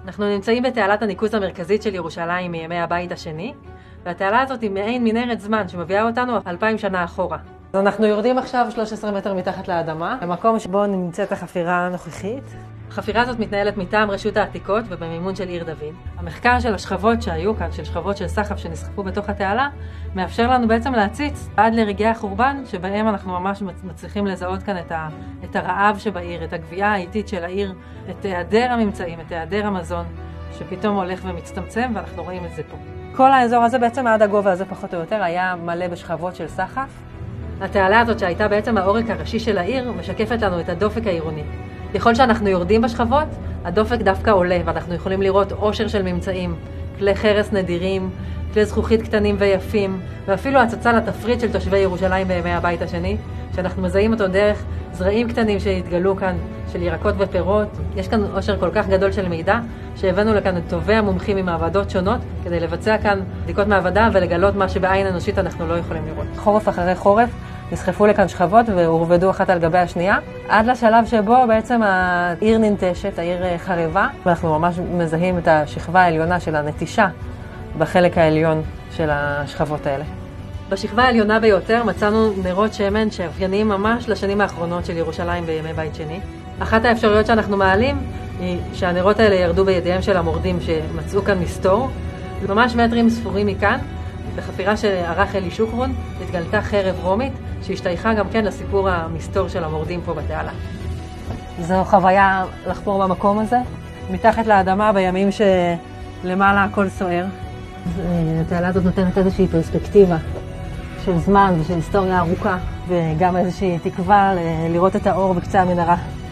אנחנו נמצאים בתעלת הניקוז המרכזית של ירושלים מימי הבית השני, והתעלה הזאת היא מעין מנהרת זמן שמביאה אותנו 2000 שנה אחורה. אנחנו יורדים עכשיו 13 מטר מתחת לאדמה, במקום שבו נמצאת החפירה הנוכחית. החפירה הזאת מתנהלת מטעם רשות העתיקות ובמימון של עיר דוד. המחקר של השכבות שהיו כאן, של שכבות של סחף שנסחפו בתוך התעלה, מאפשר לנו בעצם להציץ עד לרגעי החורבן, שבהם אנחנו ממש מצליחים לזהות כאן את הרעב שבעיר, את הגבייה האיטית של העיר, את היעדר הממצאים, את היעדר המזון, שפתאום הולך ומצטמצם, ואנחנו רואים את זה פה. כל האזור הזה בעצם עד הגובה הזה פחות או יותר היה מלא בשכבות של סחף. התעלה הזאת שהייתה בעצם העורק הראשי של העיר משקפת לנו את הדופק העירוני. ככל שאנחנו יורדים בשכבות, הדופק דווקא עולה, ואנחנו יכולים לראות עושר של ממצאים, כלי חרס נדירים, כלי זכוכית קטנים ויפים, ואפילו הצצה לתפריט של תושבי ירושלים בימי הבית השני, שאנחנו מזהים אותו דרך זרעים קטנים שהתגלו כאן, של ירקות ופירות. יש כאן עושר כל כך גדול של מידע, שהבאנו לכאן את טובי המומחים ממעבדות שונות, כדי לבצע כאן בדיקות מעבדה ולגלות מה שבעין אנושית אנחנו לא יכולים לראות. חורף אחרי חורף, נסחפו לכאן שכבות והורבדו אחת על גבי השנייה, עד לשלב שבו בעצם העיר ננטשת, העיר חרבה, ואנחנו ממש מזהים את השכבה העליונה של הנטישה בחלק העליון של השכבות האלה. בשכבה העליונה ביותר מצאנו נרות שמן שאפייניים ממש לשנים האחרונות של ירושלים בימי בית שני. אחת האפשרויות שאנחנו מעלים היא שהנרות האלה ירדו בידיהם של המורדים שמצאו כאן מסתור. ממש מטרים ספורים מכאן, בחפירה שערך אלי שוקרון, התגלתה חרב רומית שהשתייכה גם כן לסיפור המסתור של המורדים פה בתעלה. זו חוויה לחפור במקום הזה, מתחת לאדמה בימים שלמעלה הכל סוער. התעלה הזאת נותנת איזושהי פרספקטיבה של זמן ושל היסטוריה ארוכה, וגם איזושהי תקווה לראות את האור בקצה המנהרה.